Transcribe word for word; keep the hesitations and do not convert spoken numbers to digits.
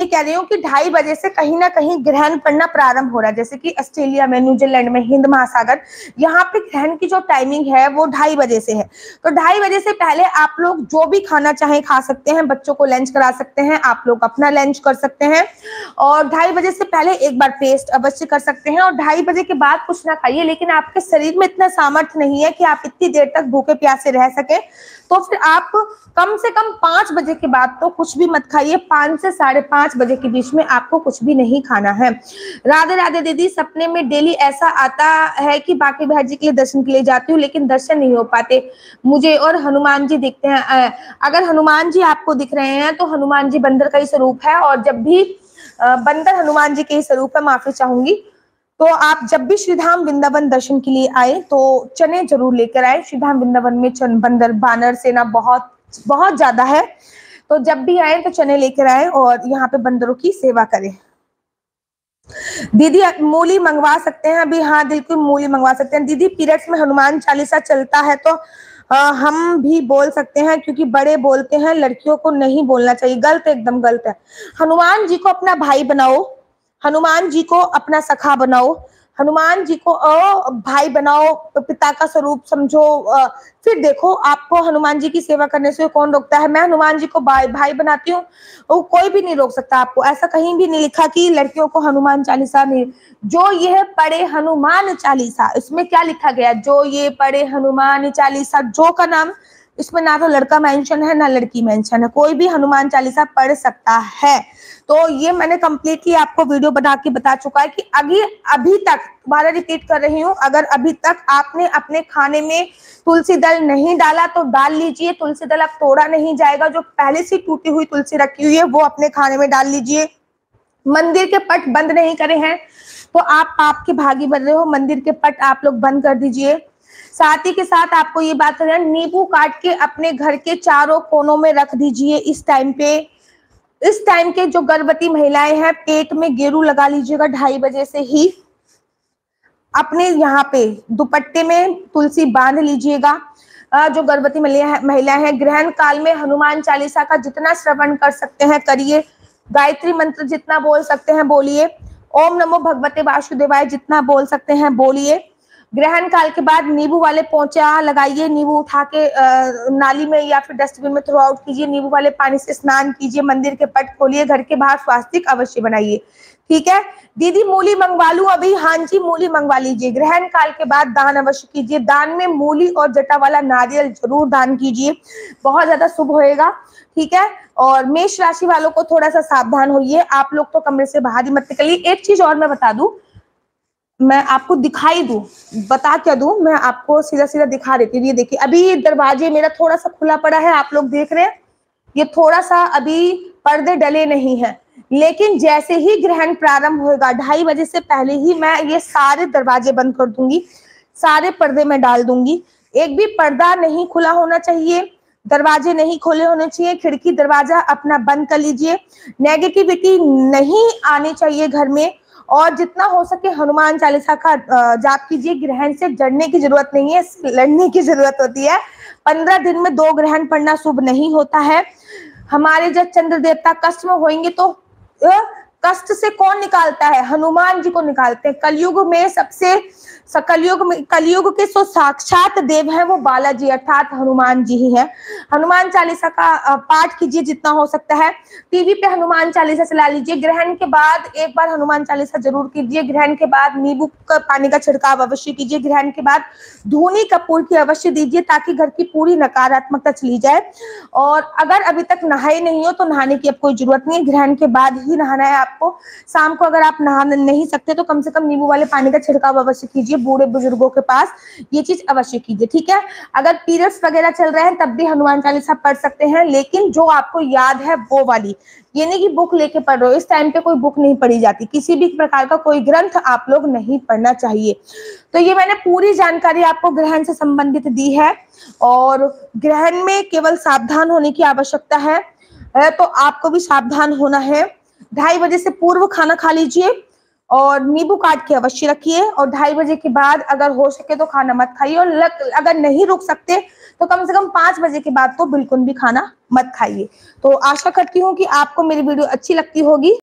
कह रही हूँ कि ढाई बजे से कहीं ना कहीं ग्रहण पड़ना प्रारंभ हो रहा है। जैसे कि ऑस्ट्रेलिया में, न्यूजीलैंड में, हिंद महासागर, यहाँ पे ग्रहण की जो टाइमिंग है वो ढाई बजे से है। तो ढाई बजे से पहले आप लोग जो भी खाना चाहें खा सकते हैं, बच्चों को लंच करा सकते हैं, आप लोग अपना लंच कर सकते हैं, और ढाई बजे से पहले एक बार पेस्ट अवश्य कर सकते हैं, और ढाई बजे के बाद कुछ ना खाइए। लेकिन आपके शरीर में इतना सामर्थ्य नहीं है कि आप इतनी देर तक भूखे प्यासे रह सके, तो फिर आप कम से कम पांच बजे के बाद तो कुछ भी मत खाइए। पांच से साढ़े पांच बजे के बीच में आपको कुछ भी नहीं खाना है। राधे राधे दीदी, सपने में डेली ऐसा आता है कि बाकी भाई जी के लिए दर्शन के लिए जाती हूँ, लेकिन दर्शन नहीं हो पाते मुझे, और हनुमान जी दिखते हैं। अगर हनुमान जी आपको दिख रहे हैं तो हनुमान जी बंदर का ही स्वरूप है, और जब भी बंदर हनुमान जी के ही स्वरूप है, माफी चाहूंगी, तो आप जब भी श्रीधाम वृंदावन दर्शन के लिए आए तो चने जरूर लेकर आए। श्रीधाम वृंदावन में चन बंदर बानर सेना बहुत बहुत ज्यादा है, तो जब भी आए तो चने लेकर आए और यहाँ पे बंदरों की सेवा करें। दीदी मूली मंगवा सकते हैं अभी? हाँ बिल्कुल, मूली मंगवा सकते हैं। दीदी पीरियड्स में हनुमान चालीसा चलता है तो आ, हम भी बोल सकते हैं, क्योंकि बड़े बोलते हैं, लड़कियों को नहीं बोलना चाहिए। गलत, एकदम गलत है। हनुमान जी को अपना भाई बनाओ, हनुमान जी को अपना सखा बनाओ, हनुमान जी को अ, भाई बनाओ, पिता का स्वरूप समझो। अ, फिर देखो, आपको हनुमान जी की सेवा करने से कौन रोकता है? मैं हनुमान जी को भाई भाई बनाती हूँ, वो कोई भी नहीं रोक सकता आपको। ऐसा कहीं भी नहीं लिखा कि लड़कियों को हनुमान चालीसा नहीं। जो ये पढ़े हनुमान चालीसा, इसमें क्या लिखा गया? जो ये पढ़े हनुमान चालीसा, जो का नाम, इसमें ना तो लड़का मेंशन है ना लड़की मेंशन है, कोई भी हनुमान चालीसा पढ़ सकता है। तो ये मैंने कंप्लीटली आपको वीडियो बना के बता चुका है कि अभी अभी तक, दोबारा रिपीट कर रही हूँ, अगर अभी तक आपने अपने खाने में तुलसी दल नहीं डाला तो डाल लीजिए। तुलसी दल अब तोड़ा नहीं जाएगा, जो पहले से टूटी हुई तुलसी रखी हुई है वो अपने खाने में डाल लीजिए। मंदिर के पट बंद नहीं करे हैं तो आप पाप के भागी बन रहे हो, मंदिर के पट आप लोग बंद कर दीजिए। साथ ही के साथ आपको ये बात करना, नींबू काट के अपने घर के चारों कोनों में रख दीजिए। इस टाइम पे, इस टाइम के जो गर्भवती महिलाएं हैं, पेट में गेरू लगा लीजिएगा ढाई बजे से ही। अपने यहाँ पे दुपट्टे में तुलसी बांध लीजिएगा। जो गर्भवती महिलाएं हैं, ग्रहण काल में हनुमान चालीसा का जितना श्रवण कर सकते हैं करिए। गायत्री मंत्र जितना बोल सकते हैं बोलिए। ओम नमो भगवते वासुदेवाय जितना बोल सकते हैं बोलिए। ग्रहण काल के बाद नींबू वाले पोंचा लगाइए, नींबू उठा के नाली में या फिर डस्टबिन में थ्रो आउट कीजिए, नींबू वाले पानी से स्नान कीजिए, मंदिर के पट खोलिए, घर के बाहर स्वास्तिक अवश्य बनाइए। ठीक है दीदी, मूली मंगवा लूं अभी? हाँ जी, मूली मंगवा लीजिए। ग्रहण काल के बाद दान अवश्य कीजिए। दान में मूली और जटा वाला नारियल जरूर दान कीजिए, बहुत ज्यादा शुभ होएगा। ठीक है, और मेष राशि वालों को थोड़ा सा सावधान होइए, आप लोग तो कमरे से बाहर ही मत निकलिए। एक चीज और मैं बता दूं, मैं आपको दिखाई दूं, बता क्या दूं, मैं आपको सीधा सीधा दिखा देती हूँ। ये देखिए, अभी ये दरवाजे मेरा थोड़ा सा खुला पड़ा है, आप लोग देख रहे हैं, ये थोड़ा सा अभी पर्दे डले नहीं है, लेकिन जैसे ही ग्रहण प्रारंभ होगा ढाई बजे से पहले ही मैं ये सारे दरवाजे बंद कर दूंगी, सारे पर्दे में डाल दूंगी। एक भी पर्दा नहीं खुला होना चाहिए, दरवाजे नहीं खोले होने चाहिए, खिड़की दरवाजा अपना बंद कर लीजिए। नेगेटिविटी नहीं आनी चाहिए घर में, और जितना हो सके हनुमान चालीसा का जाप कीजिए। ग्रहण से डरने की जरूरत नहीं है, लड़ने की जरूरत होती है। पंद्रह दिन में दो ग्रहण पड़ना शुभ नहीं होता है। हमारे जब चंद्र देवता कष्ट में होंगे तो कष्ट से कौन निकालता है? हनुमान जी को निकालते हैं। कलयुग में सबसे कलयुग में कलयुग के सो साक्षात देव है वो बालाजी अर्थात हनुमान जी ही है। हनुमान चालीसा का पाठ कीजिए जितना हो सकता है। टीवी पे हनुमान चालीसा चला लीजिए। ग्रहण के बाद एक बार हनुमान चालीसा जरूर कीजिए। ग्रहण के बाद नींबू का पानी का छिड़काव अवश्य कीजिए। ग्रहण के बाद धूनी कपूर की अवश्य दीजिए ताकि घर की पूरी नकारात्मकता चली जाए। और अगर अभी तक नहाए नहीं हो तो नहाने की अब कोई जरूरत नहीं है, ग्रहण के बाद ही नहाना है आपको। शाम को अगर आप नहा नहीं सकते तो कम से कम नींबू वाले पानी का छिड़काव अवश्य कीजिए। बूढ़े बुजुर्गों के पास ये चीज अवश्य कीजिए। ठीक है, अगर पीरियड्स वगैरह चल रहे हैं तब भी हनुमान चालीसा पढ़ सकते हैं, लेकिन जो आपको याद है वो वाली, ये नहीं कि बुक लेके पढ़ रहे हो। इस टाइम पे कोई बुक नहीं पढ़ी जाती, किसी भी प्रकार का कोई ग्रंथ आप लोग नहीं पढ़ना चाहिए। तो ये मैंने पूरी जानकारी आपको ग्रहण से संबंधित दी है, और ग्रहण में केवल सावधान होने की आवश्यकता है, तो आपको भी सावधान होना है। ढाई बजे से पूर्व खाना खा लीजिए और नींबू काट के अवश्य रखिए, और ढाई बजे के बाद अगर हो सके तो खाना मत खाइए, और लग, अगर नहीं रुक सकते तो कम से कम पांच बजे के बाद तो बिल्कुल भी खाना मत खाइए। तो आशा करती हूँ कि आपको मेरी वीडियो अच्छी लगती होगी।